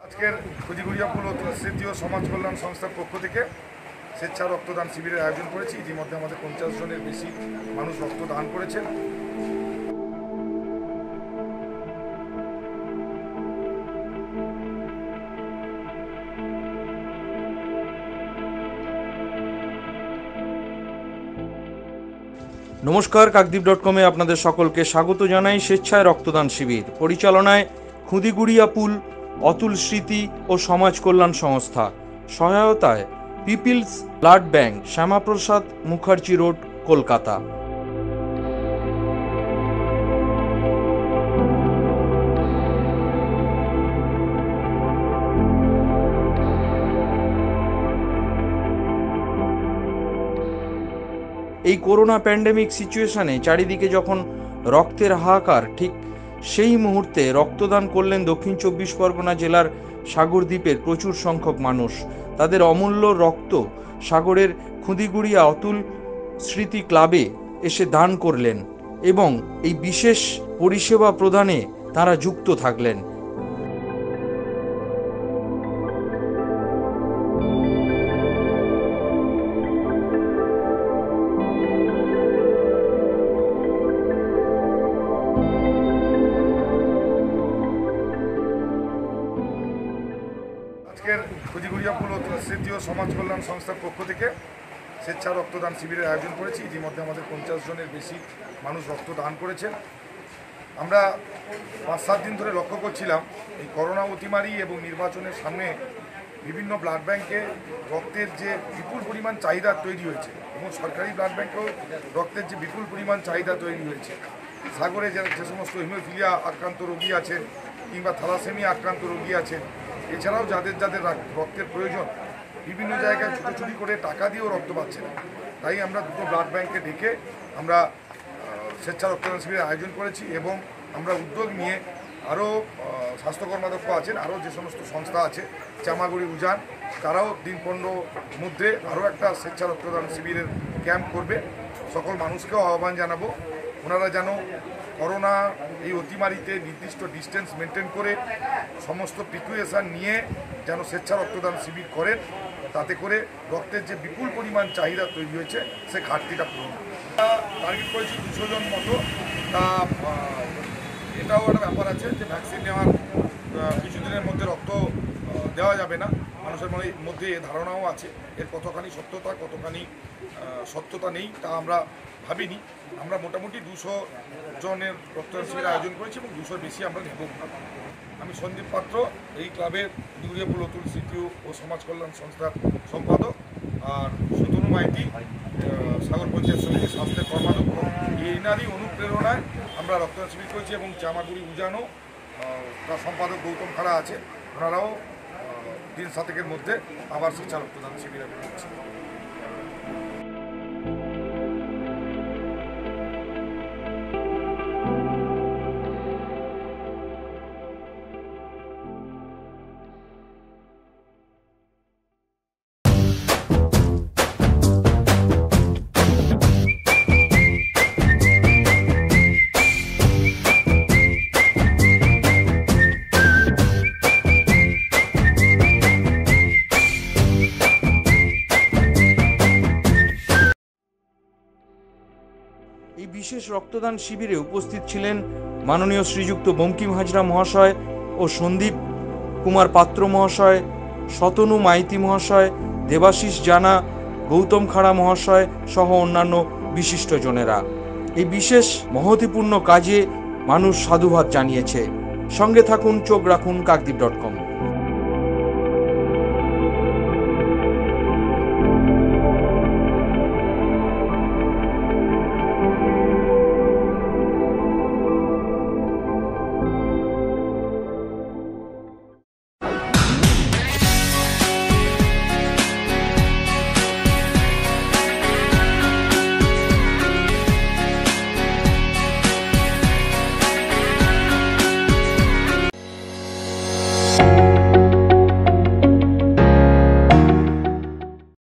আজকের খুদিগুড়িয়াপুল অতুল স্মৃতি ও সমাজ কল্যাণ সংস্থার পক্ষ থেকে স্বেচ্ছা রক্তদান শিবিরের আয়োজন করেছি। ইতিমধ্যে আমাদের 50 জনের বেশি মানুষ রক্তদান করেছেন। নমস্কার, কাকদ্বীপ.com-এ আপনাদের সকলকে স্বাগত জানাই। স্বেচ্ছায় রক্তদান শিবির পরিচালনায় খুদিগুড়িয়াপুল অতুল স্মৃতি ও সমাজ কল্যাণ সংস্থা, সহায়তায় peoples blood bank, Shyamaprasad Mukherjee road, Kolkata. এই করোনা প্যান্ডেমিক সিচুয়েশনে চারিদিকে যখন রক্তের হাহাকার, ঠিক সেই মুহূর্তে রক্তদান করলেন দক্ষিণ 24 পরগনা জেলার সাগরদ্বীপের প্রচুর সংখ্যক মানুষ। তাদের অমূল্য রক্ত সাগরের খুদিগুড়িয়া অতুল স্মৃতি ক্লাবে এসে দান করলেন এবং এই বিশেষ পরিষেবা প্রদানে তারা যুক্ত থাকলেন। আজকের খুদিগুড়িয়াপুল অতুল স্মৃতি ও সমাজ কল্যাণ সংস্থার পক্ষ থেকে স্বেচ্ছা রক্তদান শিবিরের আয়োজন করেছি। ইতিমধ্যে আমাদের 50 জনের বেশি মানুষ রক্তদান করেছেন। আমরা 5-7 দিন ধরে লক্ষ্য করছিলাম এই করোনা অতিমারি এবং নির্বাচনের সামনে বিভিন্ন ব্লাড ব্যাংকে রক্তের যে বিপুল পরিমাণ চাহিদা তৈরি হয়েছে এবং সরকারি ব্লাড ব্যাংকেও রক্তের যে বিপুল পরিমাণ চাহিদা তৈরি হয়েছে। সাগরে যে সমস্ত হিমোফিলিয়া আক্রান্ত রোগী আছেন কিংবা থ্যালাসেমিয়া আক্রান্ত রোগী আছেন, এছাড়াও যাদের রক্তের প্রয়োজন, বিভিন্ন জায়গায় ছুটোছুটি করে টাকা দিয়েও রক্ত পাচ্ছে না। তাই আমরা দুটো ব্লাড ব্যাংকে ডেকে আমরা স্বেচ্ছা রক্তদান শিবিরের আয়োজন করেছি এবং আমরা উদ্যোগ নিয়ে আরও স্বাস্থ্য কর্মাধ্যক্ষ আছেন, আরও যে সমস্ত সংস্থা আছে, চামাগুড়ি উজান, তারাও দিন 15 মধ্যে আরও একটা স্বেচ্ছা রক্তদান শিবিরের ক্যাম্প করবে। সকল মানুষকেও আহ্বান জানাবো, ওনারা যেন করোনা এই অতিমারিতে নির্দিষ্ট ডিস্টেন্স মেনটেন করে সমস্ত প্রিকুয়েশন নিয়ে যেন স্বেচ্ছা রক্তদান শিবির করেন, তাতে করে রক্তের যে বিপুল পরিমাণ চাহিদা তৈরি হয়েছে সে ঘাটতিটা পূরণ। টার্গেট করেছি 200 জন মতো। তা এটাও একটা ব্যাপার আছে যে ভ্যাকসিন নেওয়ার কিছুদিনের মধ্যে রক্ত দেওয়া যাবে না, মানুষের মধ্যে এ ধারণাও আছে। এর কতখানি সত্যতা কতখানি সত্যতা নেই তা আমরা ভাবিনি। আমরা মোটামুটি 200 জনের রক্তদান শিবিরের আয়োজন করেছি এবং 200 বেশি আমরা নেব। আমি সন্দীপ পাত্র, এই ক্লাবের খুদিগুড়িয়াপুল অতুল স্মৃতি ও সমাজ কল্যাণ সংস্থার সম্পাদক, আর সতনু মাইতি সাগর পঞ্চায়েত সমিতির স্বাস্থ্যের কর্মাধ্যক্ষ। এনারই অনুপ্রেরণায় আমরা রক্তদান শিবির করেছি এবং চামাগুড়ি উজানও তার সম্পাদক গৌতম খাড়া আছে, ওনারাও দিন 7-এর মধ্যে আবার স্বেচ্ছা রক্তদান শিবিরে করছে। এই বিশেষ রক্তদান শিবিরে উপস্থিত ছিলেন মাননীয় শ্রীযুক্ত বঙ্কিম হাজরা মহাশয় ও সন্দীপ কুমার পাত্র মহাশয়, শতনু মাইতি মহাশয়, দেবাশিস জানা, গৌতম খাড়া মহাশয় সহ অন্যান্য বিশিষ্টজনেরা। এই বিশেষ মহতিপূর্ণ কাজে মানুষ সাধুবাদ জানিয়েছে। সঙ্গে থাকুন, চোখ রাখুন কাকদ্বীপ.com।